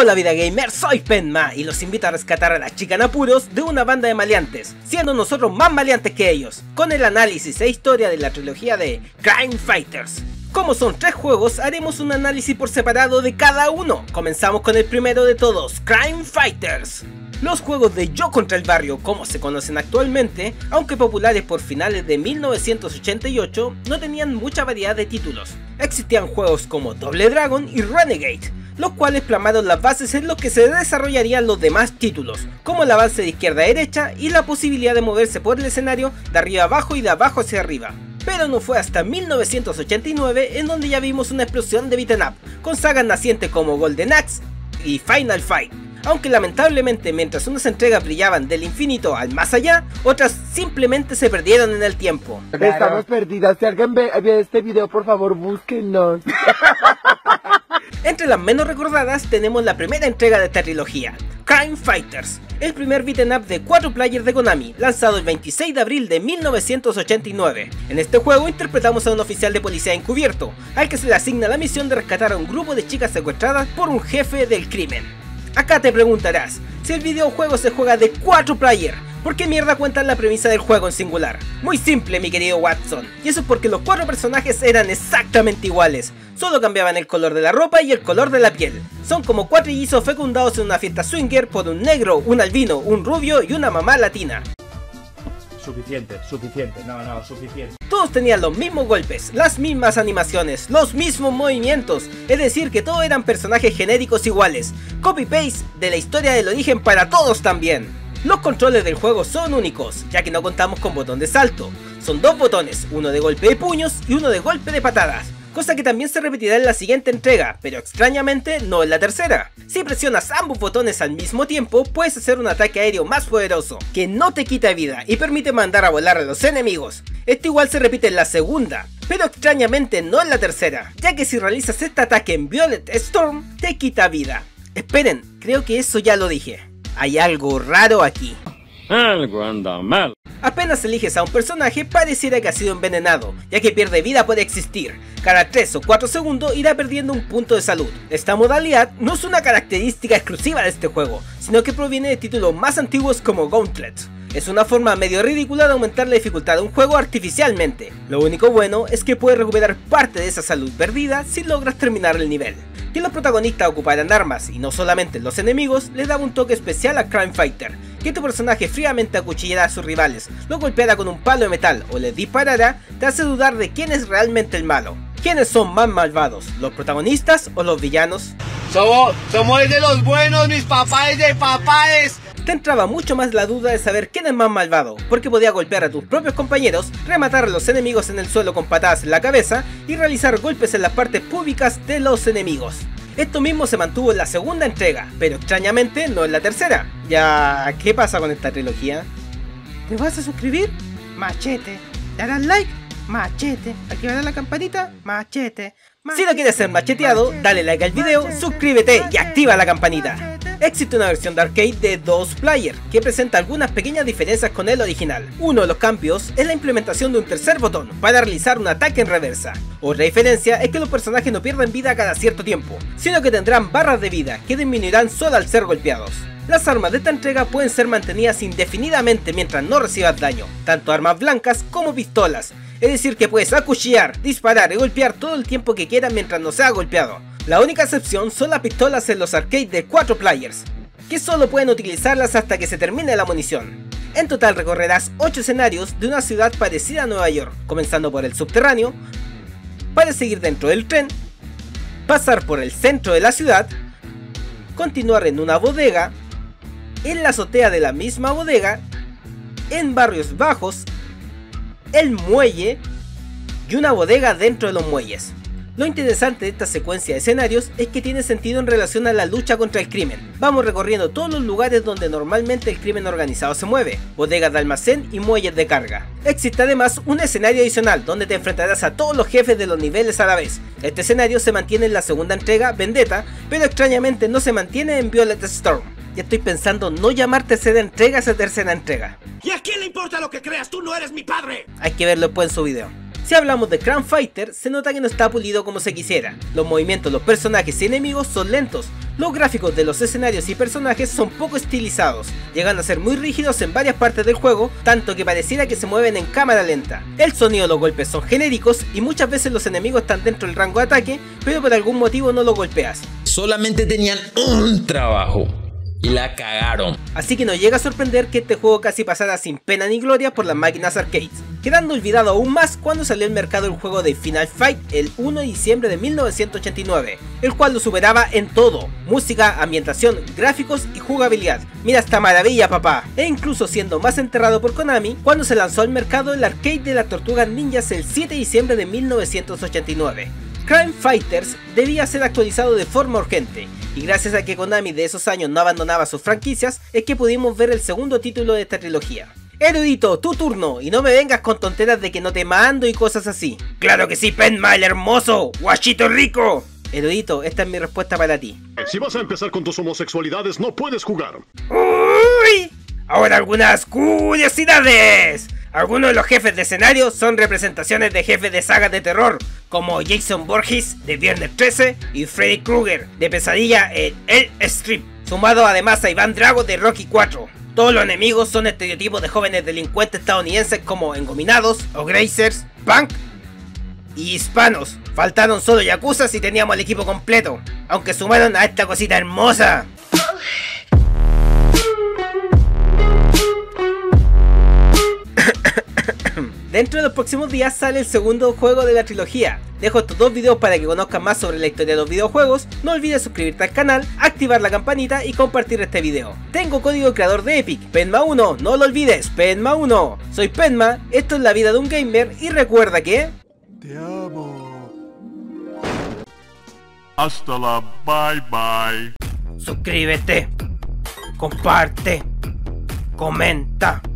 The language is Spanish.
Hola vida gamer, soy Penma y los invito a rescatar a la chica en apuros de una banda de maleantes, siendo nosotros más maleantes que ellos, con el análisis e historia de la trilogía de Crime Fighters. Como son 3 juegos, haremos un análisis por separado de cada uno. Comenzamos con el primero de todos, Crime Fighters. Los juegos de Yo contra el Barrio, como se conocen actualmente, aunque populares por finales de 1988, no tenían mucha variedad de títulos. Existían juegos como Double Dragon y Renegade, los cuales plasmaron las bases en los que se desarrollarían los demás títulos, como el avance de izquierda a derecha y la posibilidad de moverse por el escenario de arriba a abajo y de abajo hacia arriba. Pero no fue hasta 1989 en donde ya vimos una explosión de beat'em up, con sagas nacientes como Golden Axe y Final Fight. Aunque lamentablemente mientras unas entregas brillaban del infinito al más allá, otras simplemente se perdieron en el tiempo. Estamos perdidas, si alguien ve este video por favor búsquennos. Entre las menos recordadas tenemos la primera entrega de esta trilogía, Crime Fighters, el primer beat'em up de 4 players de Konami, lanzado el 26 de abril de 1989. En este juego interpretamos a un oficial de policía encubierto, al que se le asigna la misión de rescatar a un grupo de chicas secuestradas por un jefe del crimen. Acá te preguntarás, si el videojuego se juega de 4 players, ¿por qué mierda cuentan la premisa del juego en singular? Muy simple, mi querido Watson, y eso es porque los 4 personajes eran exactamente iguales, solo cambiaban el color de la ropa y el color de la piel. Son como 4 hillizos fecundados en una fiesta swinger por un negro, un albino, un rubio y una mamá latina. Suficiente, suficiente. Todos tenían los mismos golpes, las mismas animaciones, los mismos movimientos, es decir que todos eran personajes genéricos iguales, copy-paste de la historia del origen para todos también. Los controles del juego son únicos, ya que no contamos con botón de salto, son 2 botones, uno de golpe de puños y uno de golpe de patadas, cosa que también se repetirá en la siguiente entrega, pero extrañamente no en la tercera. Si presionas ambos botones al mismo tiempo, puedes hacer un ataque aéreo más poderoso, que no te quita vida y permite mandar a volar a los enemigos. Esto igual se repite en la segunda, pero extrañamente no en la tercera, ya que si realizas este ataque en Violet Storm, te quita vida. Esperen, creo que eso ya lo dije. Hay algo raro aquí. Algo anda mal. Apenas eliges a un personaje, pareciera que ha sido envenenado, ya que pierde vida por existir. Cada 3 o 4 segundos irá perdiendo un punto de salud. Esta modalidad no es una característica exclusiva de este juego, sino que proviene de títulos más antiguos como Gauntlet. Es una forma medio ridícula de aumentar la dificultad de un juego artificialmente. Lo único bueno es que puedes recuperar parte de esa salud perdida si logras terminar el nivel. Que los protagonistas ocuparan armas y no solamente los enemigos le daba un toque especial a Crime Fighter. Que tu personaje fríamente acuchillara a sus rivales, los golpeara con un palo de metal o les disparara, te hace dudar de quién es realmente el malo. ¿Quiénes son más malvados, los protagonistas o los villanos? Somos de los buenos, mis papás de papás. Te entraba mucho más la duda de saber quién es más malvado, porque podía golpear a tus propios compañeros, rematar a los enemigos en el suelo con patadas en la cabeza y realizar golpes en las partes públicas de los enemigos. Esto mismo se mantuvo en la segunda entrega, pero extrañamente no en la tercera. Ya, ¿qué pasa con esta trilogía? ¿Te vas a suscribir? Machete. ¿Le harás like? Machete. ¿Activarás la campanita? Machete. Si no quieres ser macheteado, dale like al video, suscríbete y activa la campanita. Existe una versión de arcade de 2 players que presenta algunas pequeñas diferencias con el original. Uno de los cambios es la implementación de un tercer botón para realizar un ataque en reversa. Otra diferencia es que los personajes no pierden vida cada cierto tiempo, sino que tendrán barras de vida que disminuirán solo al ser golpeados. Las armas de esta entrega pueden ser mantenidas indefinidamente mientras no recibas daño, tanto armas blancas como pistolas, es decir que puedes acuchillar, disparar y golpear todo el tiempo que quieras mientras no sea golpeado. La única excepción son las pistolas en los arcades de 4 players, que solo pueden utilizarlas hasta que se termine la munición. En total recorrerás 8 escenarios de una ciudad parecida a Nueva York, comenzando por el subterráneo, para seguir dentro del tren, pasar por el centro de la ciudad, continuar en una bodega, en la azotea de la misma bodega, en barrios bajos, el muelle y una bodega dentro de los muelles. Lo interesante de esta secuencia de escenarios es que tiene sentido en relación a la lucha contra el crimen. Vamos recorriendo todos los lugares donde normalmente el crimen organizado se mueve, bodegas de almacén y muelles de carga. Existe además un escenario adicional donde te enfrentarás a todos los jefes de los niveles a la vez. Este escenario se mantiene en la segunda entrega, Vendetta, pero extrañamente no se mantiene en Violet Storm. Ya estoy pensando no llamar tercera entrega a esa tercera entrega. ¿Y a quién le importa lo que creas? ¡Tú no eres mi padre! Hay que verlo después en su video. Si hablamos de Crime Fighter, se nota que no está pulido como se quisiera. Los movimientos de los personajes y enemigos son lentos, los gráficos de los escenarios y personajes son poco estilizados, llegando a ser muy rígidos en varias partes del juego, tanto que pareciera que se mueven en cámara lenta. El sonido de los golpes son genéricos y muchas veces los enemigos están dentro del rango de ataque, pero por algún motivo no los golpeas. Solamente tenían un trabajo y la cagaron. Así que no llega a sorprender que este juego casi pasara sin pena ni gloria por las máquinas arcades, quedando olvidado aún más cuando salió al mercado el juego de Final Fight el 1 de diciembre de 1989, el cual lo superaba en todo: música, ambientación, gráficos y jugabilidad. Mira esta maravilla, papá. E incluso siendo más enterrado por Konami cuando se lanzó al mercado el arcade de las Tortugas Ninjas el 7 de diciembre de 1989. Crime Fighters debía ser actualizado de forma urgente, y gracias a que Konami de esos años no abandonaba sus franquicias, es que pudimos ver el segundo título de esta trilogía. Erudito, tu turno, y no me vengas con tonteras de que no te mando y cosas así. ¡Claro que sí, Penma, el hermoso! ¡Guachito rico! Erudito, esta es mi respuesta para ti. Si vas a empezar con tus homosexualidades, no puedes jugar. ¡Uy! Ahora algunas curiosidades. Algunos de los jefes de escenario son representaciones de jefes de sagas de terror, como Jason Voorhees de Viernes 13 y Freddy Krueger de Pesadilla en El Strip, sumado además a Iván Drago de Rocky 4. Todos los enemigos son estereotipos de jóvenes delincuentes estadounidenses como engominados, o grazers, punk y hispanos. Faltaron solo yakuzas y teníamos el equipo completo, aunque sumaron a esta cosita hermosa. Dentro de los próximos días sale el segundo juego de la trilogía. Dejo estos dos videos para que conozcan más sobre la historia de los videojuegos. No olvides suscribirte al canal, activar la campanita y compartir este video. Tengo código creador de Epic, Penma1, no lo olvides, Penma1. Soy Penma, esto es la vida de un gamer y recuerda que... Te amo. Hasta la bye bye. Suscríbete, comparte, comenta.